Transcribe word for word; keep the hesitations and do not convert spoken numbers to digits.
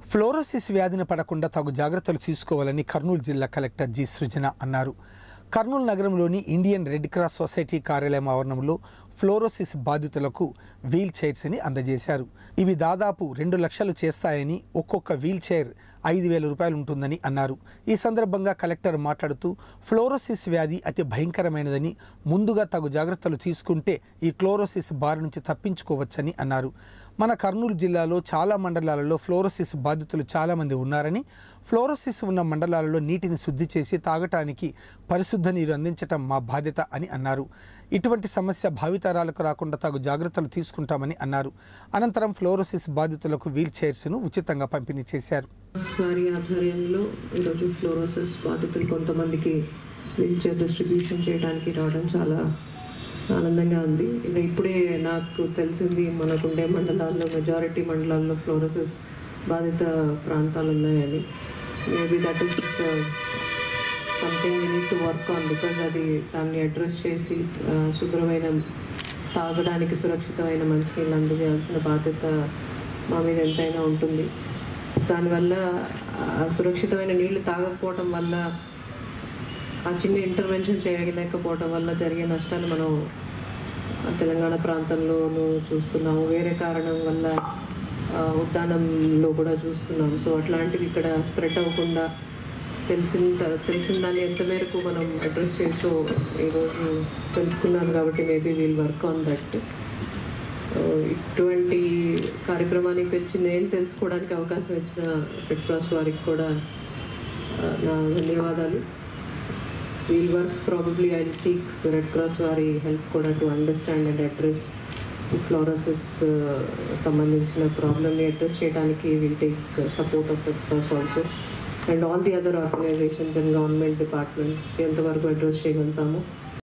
Fluorosis వ్యాధిని పడకుండా తగు జాగ్రత్తలు తీసుకోవాలని కర్నూలు జిల్లా కలెక్టర్ జి సృజన అన్నారు. కర్నూలు నగరంలోని ఇండియన్ రెడ్ క్రాస్ సొసైటీ కార్యాలయం ఆవరణంలో ఫ్లోరోసిస్ బాధితులకు వీల్ చైర్స్ని అందజేశారు. ఇవి దాదాపు రెండు లక్షలు చేస్తాయని, ఒక్కొక్క వీల్ చైర్ ఐదు వేల రూపాయలు ఉంటుందని అన్నారు. ఈ సందర్భంగా కలెక్టర్ మాట్లాడుతూ ఫ్లోరోసిస్ వ్యాధి అతి భయంకరమైనదని, ముందుగా తగు జాగ్రత్తలు తీసుకుంటే ఈ ఫ్లోరోసిస్ బారి నుంచి తప్పించుకోవచ్చని అన్నారు. మన కర్నూలు జిల్లాలో చాలా మండలాలలో ఫ్లోరోసిస్ బాధితులు చాలామంది ఉన్నారని, ఫ్లోరోసిస్ ఉన్న మండలాలలో నీటిని శుద్ధి చేసి తాగటానికి పరిశుద్ధ నీరు అందించటం మా బాధ్యత అని అన్నారు. ఇటువంటి సమస్య భావితరాలకు రాకుండా తగు జాగ్రత్తలు తీసుకుంటామని అన్నారు. అనంతరం ఫ్లోరోసిస్ బాధితులకు వీల్ చైర్స్ను ఉచితంగా పంపిణీ చేశారు. వారి ఆధ్వర్యంలో ఈరోజు ఫ్లోరోసిస్ బాధితులు కొంతమందికి వీల్ చైర్ డిస్ట్రిబ్యూషన్ చేయడానికి రావడం చాలా ఆనందంగా ఉంది. ఇప్పుడే నాకు తెలిసింది మనకుండే మండలాల్లో మెజారిటీ మండలాల్లో ఫ్లోరోసిస్ బాధిత ప్రాంతాలు ఉన్నాయని. Maybe that is something we need to work on, because అది దాన్ని అడ్రస్ చేసి శుభ్రమైన తాగడానికి సురక్షితమైన మంచినీళ్ళు అందజేయాల్సిన బాధ్యత మా మీద ఎంతైనా ఉంటుంది. దానివల్ల సురక్షితమైన నీళ్లు తాగకపోవటం వల్ల, ఆ చిన్న ఇంటర్వెన్షన్ చేయలేకపోవడం వల్ల జరిగే నష్టాలు మనం తెలంగాణ ప్రాంతంలోనూ చూస్తున్నాము. వేరే కారణం వల్ల ఉద్దానంలో కూడా చూస్తున్నాము. సో అట్లాంటివి ఇక్కడ స్ప్రెడ్ అవ్వకుండా తెలిసిన తెలిసిన దాన్ని ఎంత మేరకు మనం అడ్రస్ చేయొచ్చో ఈరోజు తెలుసుకున్నాను. కాబట్టి maybe we'll work on that. ఇటువంటి కార్యక్రమానికి పిలిచి నేను తెలుసుకోవడానికి అవకాశం ఇచ్చిన రెడ్ క్రాస్ వారికి కూడా నా ధన్యవాదాలు. We'll work probably I will seek Red Cross వారి హెల్ప్ కూడా to understand and address fluorosis సంబంధించిన ప్రాబ్లమ్ని అడ్రస్ చేయడానికి will take support of Red Cross also and all the other organisations and government departments ఎంతవరకు అడ్రస్ చేయగలుగుతాము